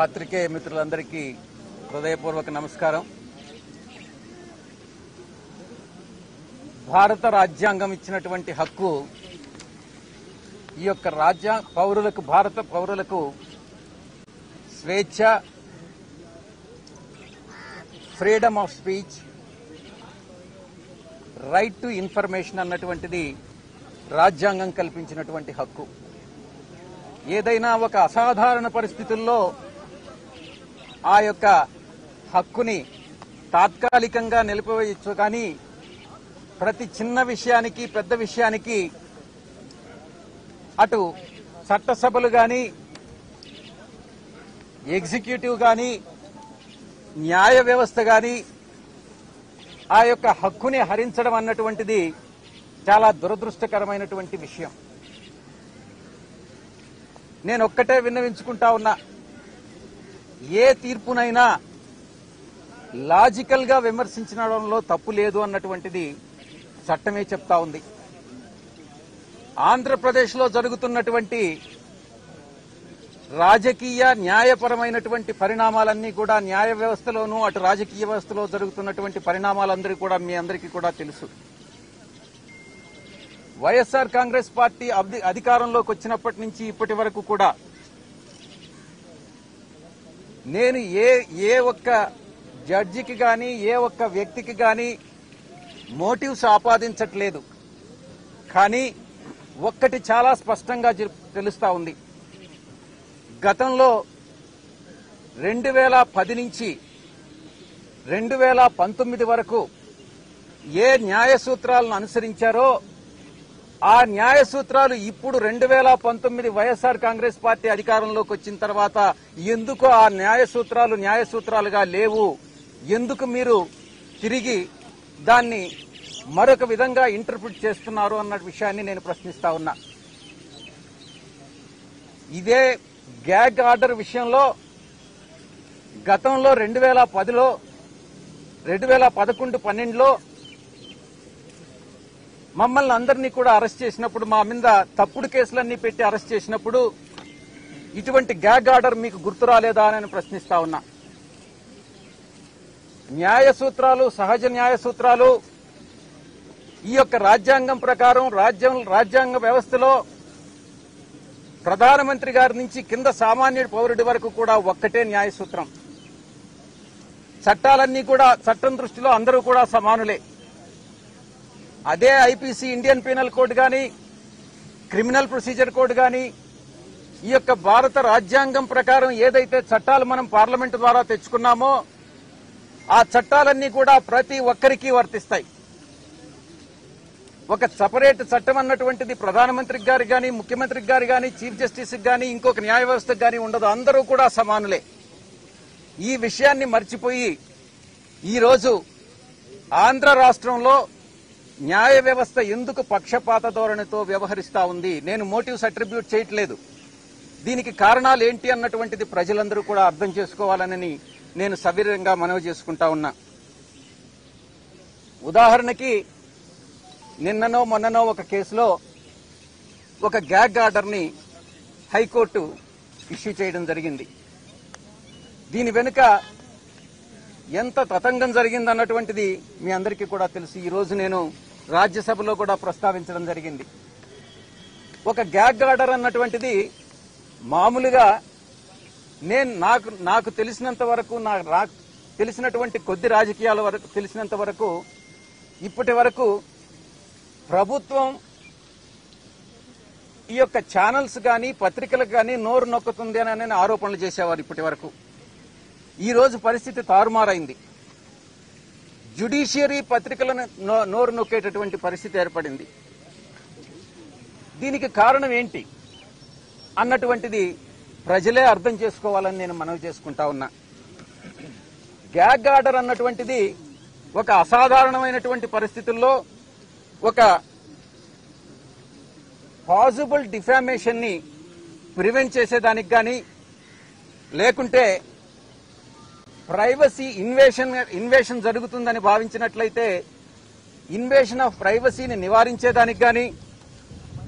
పాత్రికేయ మిత్రులందరికీ హృదయపూర్వక నమస్కారం. భారత రాజ్యాంగం ఇచ్చినటువంటి హక్కు ఈ యొక్క భారత పౌరులకు స్వేచ్ఛ, freedom of speech, right to information అన్నటువంటిది రాజ్యాంగం కల్పించినటువంటి హక్కు. ఏదైనా ఒక అసాధారణ పరిస్థితుల్లో ఆ యొక్క హక్కుని తాత్కాలికంగా నిలిపివేయచ్చు, కానీ ప్రతి చిన్న విషయానికి పెద్ద విషయానికి అటు చట్టసభలు కానీ, ఎగ్జిక్యూటివ్ కానీ, న్యాయ వ్యవస్థ కానీ ఆ యొక్క హక్కుని హరించడం అన్నటువంటిది చాలా దురదృష్టకరమైనటువంటి విషయం. నేను ఒక్కటే విన్నవించుకుంటా ఉన్నా, ఏ తీర్పునైనా లాజికల్ గా విమర్శించడంలో తప్పు లేదు అన్నటువంటిది చట్టమే చెప్తా ఉంది. ఆంధ్రప్రదేశ్ లో జరుగుతున్నటువంటి రాజకీయ న్యాయపరమైనటువంటి పరిణామాలన్నీ కూడా న్యాయ వ్యవస్థలోనూ అటు రాజకీయ వ్యవస్థలో జరుగుతున్నటువంటి పరిణామాలందరూ కూడా మీ అందరికీ కూడా తెలుసు. వైఎస్ఆర్ కాంగ్రెస్ పార్టీ అధికారంలోకి వచ్చినప్పటి నుంచి ఇప్పటి వరకు కూడా నేను ఏ ఒక్క జడ్జికి గాని, ఏ ఒక్క వ్యక్తికి గాని మోటివ్స్ ఆపాదించట్లేదు. కానీ ఒక్కటి చాలా స్పష్టంగా తెలుస్తా ఉంది. గతంలో 2010 నుంచి 2019 వరకు ఏ న్యాయ సూత్రాలను అనుసరించారో ఆ న్యాయ సూత్రాలు ఇప్పుడు 2019 వైఎస్ఆర్ కాంగ్రెస్ పార్టీ అధికారంలోకి వచ్చిన తర్వాత ఎందుకు ఆ న్యాయ సూత్రాలుగా లేవు, ఎందుకు మీరు తిరిగి దాన్ని మరొక విధంగా ఇంటర్ప్రిట్ చేస్తున్నారు అన్న విషయాన్ని నేను ప్రశ్నిస్తా ఉన్నా. ఇదే గ్యాగ్ ఆర్డర్ విషయంలో గతంలో 2010లో 2011-12లో మమ్మల్ని అందరినీ కూడా అరెస్ట్ చేసినప్పుడు, మా మీద తప్పుడు కేసులన్నీ పెట్టి అరెస్ట్ చేసినప్పుడు ఇటువంటి గ్యాగ్ ఆర్డర్ మీకు గుర్తు రాలేదా అని ప్రశ్నిస్తా ఉన్నా. న్యాయ సూత్రాలు, సహజ న్యాయ సూత్రాలు ఈ యొక్క రాజ్యాంగం ప్రకారం రాజ్యాంగ వ్యవస్థలో ప్రధానమంత్రి గారి నుంచి కింద సామాన్య పౌరుడి వరకు కూడా ఒక్కటే న్యాయ సూత్రం. చట్టాలన్నీ కూడా చట్టం దృష్టిలో అందరూ కూడా సమానులే. అదే ఐపీసీ, ఇండియన్ పీనల్ కోడ్ గాని, క్రిమినల్ ప్రొసీజర్ కోడ్ గాని, ఈ యొక్క భారత రాజ్యాంగం ప్రకారం ఏదైతే చట్టాలు మనం పార్లమెంటు ద్వారా తెచ్చుకున్నామో ఆ చట్టాలన్నీ కూడా ప్రతి ఒక్కరికి వర్తిస్తాయి. ఒక సపరేట్ చట్టం అన్నటువంటిది ప్రధానమంత్రికి గారికి గాని, ముఖ్యమంత్రికి గారి గాని, చీఫ్ జస్టిస్ కి గాని, ఇంకొక న్యాయ వ్యవస్థకు గాని ఉండదు. అందరూ కూడా సమానులే. ఈ విషయాన్ని మర్చిపోయి ఈరోజు ఆంధ్ర రాష్ట్రంలో న్యాయ వ్యవస్థ ఎందుకు పక్షపాత ధోరణితో వ్యవహరిస్తా ఉంది? నేను మోటివ్స్ అట్రిబ్యూట్ చేయట్లేదు. దీనికి కారణాలు ఏంటి అన్నటువంటిది ప్రజలందరూ కూడా అర్థం చేసుకోవాలని నేను సవినయంగా మనవి చేసుకుంటా ఉన్నా. ఉదాహరణకి నిన్ననో మొన్ననో ఒక కేసులో ఒక గ్యాగ్ ఆర్డర్ని హైకోర్టు ఇష్యూ చేయడం జరిగింది. దీని వెనుక ఎంత తతంగం జరిగిందన్నటువంటిది మీ అందరికీ కూడా తెలుసు. ఈ రోజు నేను రాజ్యసభలో కూడా ప్రస్తావించడం జరిగింది. ఒక గ్యాగ్ ఆర్డర్ అన్నటువంటిది మామూలుగా నాకు తెలిసినంత వరకు, నాకు తెలిసినటువంటి కొద్ది రాజకీయాల వరకు తెలిసినంత వరకు ఇప్పటి వరకు ప్రభుత్వం ఈ యొక్క ఛానల్స్ గాని, పత్రికలకు గాని నోరు నొక్కుతుంది అని ఆరోపణలు చేసేవారు ఇప్పటి వరకు. ఈ రోజు పరిస్థితి తారుమారైంది. జ్యుడిషియరీ పత్రికలను నోరు నొక్కేటటువంటి పరిస్థితి ఏర్పడింది. దీనికి కారణం ఏంటి అన్నటువంటిది ప్రజలే అర్థం చేసుకోవాలని నేను మనవి చేసుకుంటా ఉన్నా. గ్యాగ్ ఆర్డర్ అన్నటువంటిది ఒక అసాధారణమైనటువంటి పరిస్థితుల్లో ఒక పాసిబుల్ డిఫామేషన్ ని ప్రివెంట్ చేసేదానికి గాని, లేకుంటే ప్రైవసీ ఇన్వేషన్ జరుగుతుందని భావించినట్లయితే ఇన్వేషన్ ఆఫ్ ప్రైవసీని నివారించేదానికి గాని,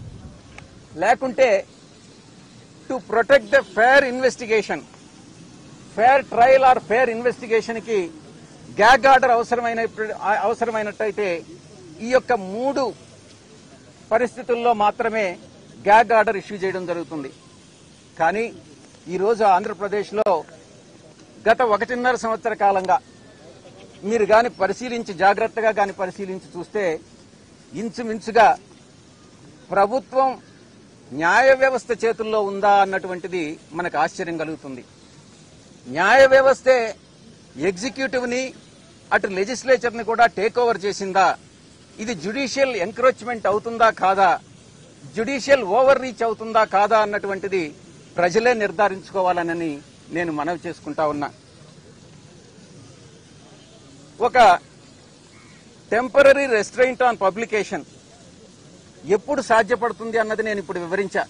లేకుంటే to protect the fair investigation fair trial or fair investigation కి గ్యాగ్ ఆర్డర్ అవసరమైనట్టయితే ఈ యొక్క 3 పరిస్థితుల్లో మాత్రమే గ్యాగ్ ఆర్డర్ ఇష్యూ చేయడం జరుగుతుంది. కానీ ఈరోజు ఆంధ్రప్రదేశ్లో గత 1.5 సంవత్సర కాలంగా మీరు గాని జాగ్రత్తగా గాని పరిశీలించి చూస్తే ఇంచుమించుగా ప్రభుత్వం న్యాయ వ్యవస్థ చేతుల్లో ఉందా అన్నటువంటిది మనకు ఆశ్చర్యం కలుగుతుంది. న్యాయ వ్యవస్థే ఎగ్జిక్యూటివ్ ని అటు లెజిస్లేచర్ ని కూడా టేక్ ఓవర్ చేసిందా? ఇది జ్యుడిషియల్ ఎంక్రోచ్మెంట్ అవుతుందా కాదా, జ్యుడిషియల్ ఓవర్ రీచ్ అవుతుందా కాదా అన్నటువంటిది ప్రజలే నిర్ధారించుకోవాలని నేను మనవి చేసుకుంటా ఉన్నా. ఒక టెంపరరీ రెస్ట్రెయింట్ ఆన్ పబ్లికేషన్ ఎప్పుడు సాధ్యపడుతుంది అన్నది నేను ఇప్పుడు వివరించా.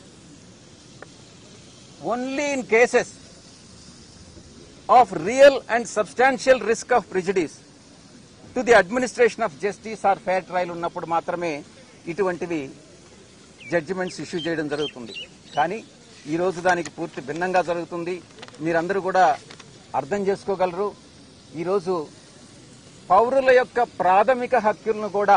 Only in cases of real and substantial risk of prejudice to the administration of justice or fair trial ఉన్నప్పుడు మాత్రమే ఇటువంటివి జడ్జిమెంట్స్ ఇష్యూ చేయడం జరుగుతుంది. కానీ ఈ రోజు దానికి పూర్తి భిన్నంగా జరుగుతుంది. మీరందరూ కూడా అర్థం చేసుకోగలరు. ఈరోజు పౌరుల యొక్క ప్రాథమిక హక్కులను కూడా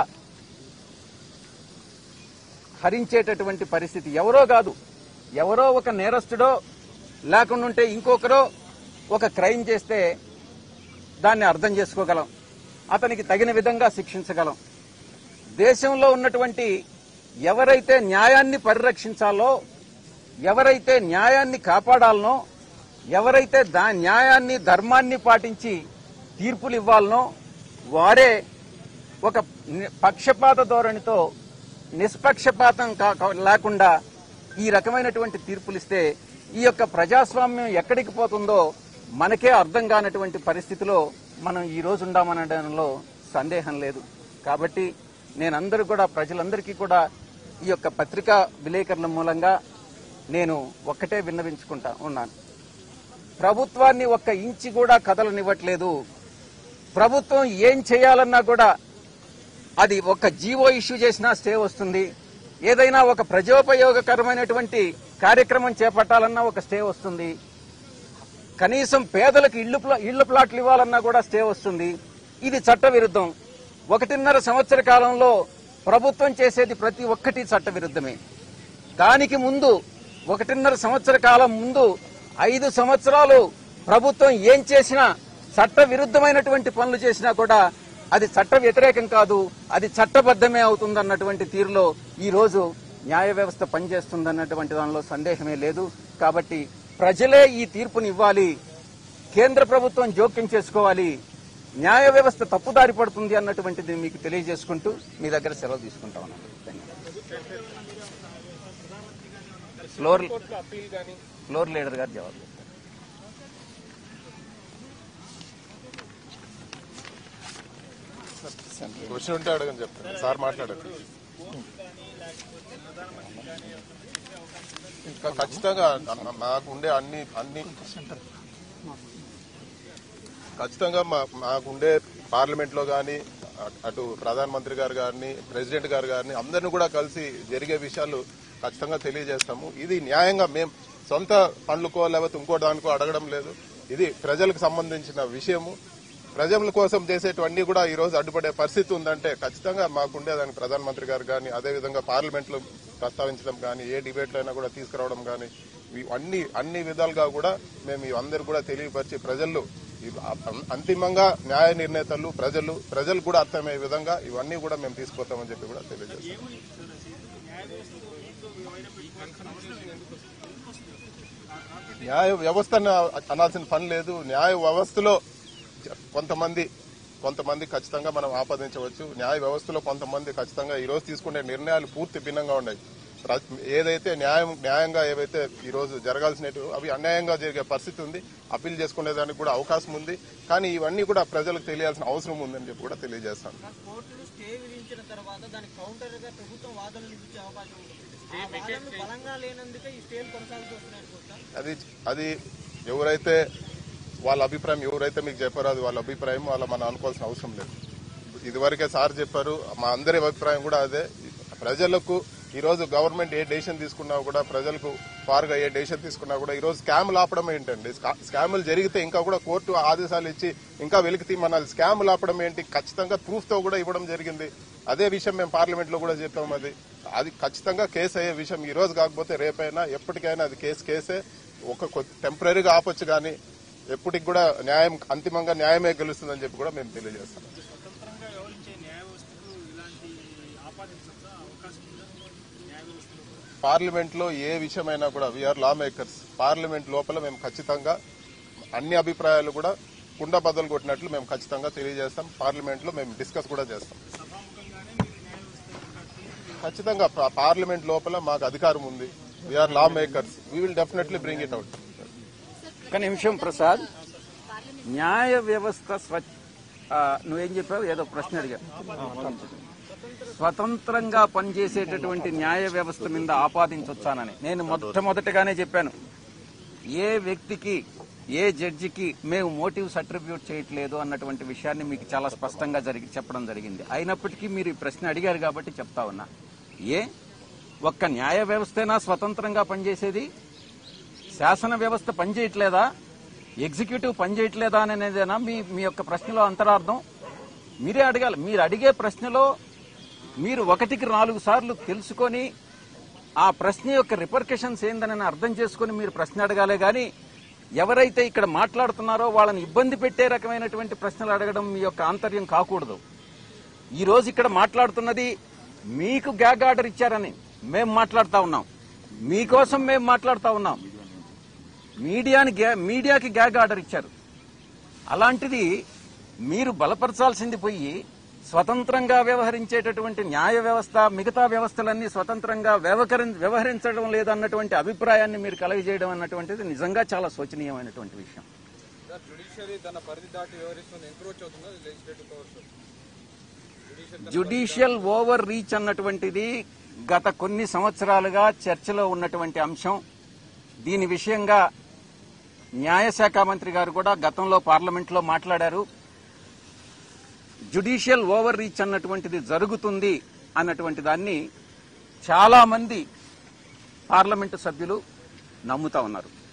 హరించేటటువంటి పరిస్థితి. ఎవరో కాదు, ఎవరో ఒక నేరస్తుడో లేకుంటే ఇంకొకరో ఒక క్రైమ్ చేస్తే దాన్ని అర్థం చేసుకోగలం, అతనికి తగిన విధంగా శిక్షించగలం. దేశంలో ఉన్నటువంటి ఎవరైతే న్యాయాన్ని పరిరక్షించాలో, ఎవరైతే న్యాయాన్ని కాపాడాలనో, ఎవరైతే న్యాయాన్ని ధర్మాన్ని పాటించి తీర్పులు ఇవ్వాలనో వారే ఒక పక్షపాత ధోరణితో నిష్పక్షపాతం లేకుండా ఈ రకమైనటువంటి తీర్పులు ఇస్తే ఈ యొక్క ప్రజాస్వామ్యం ఎక్కడికి పోతుందో మనకే అర్థం కానటువంటి పరిస్థితిలో మనం ఈ రోజు ఉండామనడంలో సందేహం లేదు. కాబట్టి నేనందరూ కూడా ప్రజలందరికీ కూడా ఈ యొక్క పత్రికా విలేకరుల మూలంగా నేను ఒక్కటే విన్నవించుకుంటా ఉన్నాను. ప్రభుత్వాన్ని ఒక్క ఇంచి కూడా కదలనివ్వట్లేదు. ప్రభుత్వం ఏం చేయాలన్నా కూడా అది ఒక జీవో ఇష్యూ చేసినా స్టే వస్తుంది. ఏదైనా ఒక ప్రజోపయోగకరమైనటువంటి కార్యక్రమం చేపట్టాలన్నా ఒక స్టే వస్తుంది. కనీసం పేదలకు ఇళ్ల ప్లాట్లు ఇవ్వాలన్నా కూడా స్టే వస్తుంది. ఇది చట్టవిరుద్ధం. 1.5 సంవత్సర కాలంలో ప్రభుత్వం చేసేది ప్రతి ఒక్కటి చట్టవిరుద్ధమే. దానికి ముందు 1.5 సంవత్సర కాలం ముందు 5 సంవత్సరాలు ప్రభుత్వం ఏం చేసినా చట్ట విరుద్ధమైనటువంటి పనులు చేసినా కూడా అది చట్ట వ్యతిరేకం కాదు, అది చట్టబద్దమే అవుతుందన్నటువంటి తీరులో ఈ రోజు న్యాయ వ్యవస్థ పనిచేస్తుందన్నటువంటి దానిలో సందేహమే లేదు. కాబట్టి ప్రజలే ఈ తీర్పుని ఇవ్వాలి, కేంద్ర ప్రభుత్వం జోక్యం చేసుకోవాలి, న్యాయ వ్యవస్థ తప్పుదారి పడుతుంది అన్నటువంటిది మీకు తెలియజేసుకుంటూ మీ దగ్గర సెలవు తీసుకుంటా ఉన్నాను. ఫ్లోర్ లీడర్ గారు జవాబు. క్వశ్చన్ ఉంటే అడగని చెప్తాను సార్, మాట్లాడదు. ఇంకా ఖచ్చితంగా మాకు ఉండే అన్ని ఖచ్చితంగా మాకుండే పార్లమెంట్ లో గానీ అటు ప్రధానమంత్రి గారు గారిని, ప్రెసిడెంట్ గారు గారిని అందరినీ కూడా కలిసి జరిగే విషయాలు ఖచ్చితంగా తెలియజేస్తాము. ఇది న్యాయంగా మేము సొంత పనులకో లేకపోతే ఇంకో దానికో అడగడం లేదు. ఇది ప్రజలకు సంబంధించిన విషయము. ప్రజల కోసం చేసేటివన్నీ కూడా ఈ రోజు అడ్డుపడే పరిస్థితి ఉందంటే ఖచ్చితంగా మాకుండేదాన్ని ప్రధానమంత్రి గారు కానీ, అదేవిధంగా పార్లమెంట్ లో ప్రస్తావించడం కానీ, ఏ డిబేట్లో అయినా కూడా తీసుకురావడం కానీ, అన్ని విధాలుగా కూడా మేము అందరూ కూడా తెలియపరిచి ప్రజల్లో అంతిమంగా న్యాయ నిర్ణేతలు ప్రజలు కూడా అర్థమయ్యే విధంగా ఇవన్నీ కూడా మేము తీసుకుపోతామని చెప్పి కూడా తెలియజేస్తాం. న్యాయ వ్యవస్థను అనాల్సిన పని లేదు. న్యాయ వ్యవస్థలో కొంతమంది ఖచ్చితంగా మనం ఆపాదించవచ్చు. న్యాయ వ్యవస్థలో కొంతమంది ఖచ్చితంగా ఈ రోజు తీసుకునే నిర్ణయాలు పూర్తి భిన్నంగా ఉన్నాయి. ఏదైతే న్యాయంగా ఏవైతే ఈ రోజు జరగాల్సినవి అవి అన్యాయంగా జరిగే పరిస్థితి ఉంది. అప్పీల్ చేసుకునేదానికి కూడా అవకాశం ఉంది. కానీ ఇవన్నీ కూడా ప్రజలకు తెలియాల్సిన అవసరం ఉందని చెప్పి కూడా తెలియజేస్తాను. అది ఎవరైతే వాళ్ళ అభిప్రాయం ఎవరైతే మీకు చెప్పారో అది వాళ్ళ అభిప్రాయం, మనం అనుకోవాల్సిన అవసరం లేదు. ఇదివరకే సార్ చెప్పారు, మా అందరి అభిప్రాయం కూడా అదే. ప్రజలకు ఈ రోజు గవర్నమెంట్ ఏ డెసిషన్ తీసుకున్నా కూడా, ప్రజలకు ఫార్గా ఏ డెసిషన్ తీసుకున్నా కూడా ఈ రోజు స్కాములు ఆపడం ఏంటండి? స్కాములు జరిగితే ఇంకా కూడా కోర్టు ఆదేశాలు ఇచ్చి ఇంకా వెలికి తీమనాలి. స్కాములు ఆపడం ఏంటి? ఖచ్చితంగా ప్రూఫ్ తో కూడా ఇవ్వడం జరిగింది. అదే విషయం మేము పార్లమెంట్ లో కూడా చెప్పాము. అది ఖచ్చితంగా కేసు అయ్యే విషయం. ఈ రోజు కాకపోతే రేపైనా ఎప్పటికైనా అది కేసే. ఒక టెంపరీగా ఆపొచ్చు, కానీ ఎప్పటికి కూడా న్యాయం అంతిమంగా న్యాయమే గెలుస్తుందని చెప్పి కూడా మేము తెలియజేస్తాం. పార్లమెంట్ లో ఏ విషయమైనా కూడా వీఆర్ లా మేకర్స్. పార్లమెంట్ లోపల మేము ఖచ్చితంగా అన్ని అభిప్రాయాలు కూడా కుండ బద్దలు కొట్టినట్లు మేము ఖచ్చితంగా తెలియజేస్తాం. పార్లమెంట్ లో మేము డిస్కస్ కూడా చేస్తాం. ఖచ్చితంగా పార్లమెంట్ లోపల మాకు అధికారం ఉంది. We're law makers. We will definitely bring it out. ఒక నిమిషం ప్రసాద్, న్యాయ వ్యవస్థ నువ్వేం చెప్పావు? ఏదో ప్రశ్న అడిగా. స్వతంత్రంగా పనిచేసేటటువంటి న్యాయ వ్యవస్థ మీద ఆపాదించొచ్చానని నేను మొట్టమొదటిగానే చెప్పాను. ఏ వ్యక్తికి, ఏ జడ్జికి మేము మోటివ్స్ అట్రిబ్యూట్ చేయట్లేదు అన్నటువంటి విషయాన్ని మీకు చాలా స్పష్టంగా చెప్పడం జరిగింది. అయినప్పటికీ మీరు ఈ ప్రశ్న అడిగారు కాబట్టి చెప్తా ఉన్నా. ఒక్క న్యాయ వ్యవస్థేనా స్వతంత్రంగా పనిచేసేది? శాసన వ్యవస్థ పనిచేయట్లేదా? ఎగ్జిక్యూటివ్ పనిచేయట్లేదా అనేదేనా మీ యొక్క ప్రశ్నలో అంతరార్థం? మీరే అడగాలి. మీరు అడిగే ప్రశ్నలో మీరు 1కి 4 సార్లు తెలుసుకొని ఆ ప్రశ్న యొక్క రిపర్కషన్స్ ఏందని అర్థం చేసుకుని మీరు ప్రశ్న అడగాలే గాని, ఎవరైతే ఇక్కడ మాట్లాడుతున్నారో వాళ్ళని ఇబ్బంది పెట్టే రకమైనటువంటి ప్రశ్నలు అడగడం మీ యొక్క ఆంతర్యం కాకూడదు. ఈ రోజు ఇక్కడ మాట్లాడుతున్నది మీకు గ్యాగ్ ఆర్డర్ ఇచ్చారని మేము మాట్లాడుతా ఉన్నాం. మీకోసం మేము మాట్లాడుతా ఉన్నాం. మీడియాకి గ్యాగ్ ఆర్డర్ ఇచ్చారు. అలాంటిది మీరు బలపరచాల్సింది పోయి స్వతంత్రంగా వ్యవహరించేటటువంటి న్యాయ వ్యవస్థ, మిగతా వ్యవస్థలన్నీ స్వతంత్రంగా వ్యవహరించడం లేదన్నటువంటి అభిప్రాయాన్ని మీరు కలగజేయడం అన్నటువంటిది నిజంగా చాలా శోచనీయమైనటువంటి విషయం. జ్యుడిషియల్ ఓవర్ రీచ్ అన్నటువంటిది గత కొన్ని సంవత్సరాలుగా చర్చలో ఉన్నటువంటి అంశం. దీని విషయంగా న్యాయశాఖ మంత్రి గారు కూడా గతంలో పార్లమెంట్లో మాట్లాడారు. జ్యుడిషియల్ ఓవర్ రీచ్ అన్నటువంటిది జరుగుతుంది అన్నటువంటి దాన్ని చాలా మంది పార్లమెంటు సభ్యులు నమ్ముతా ఉన్నారు.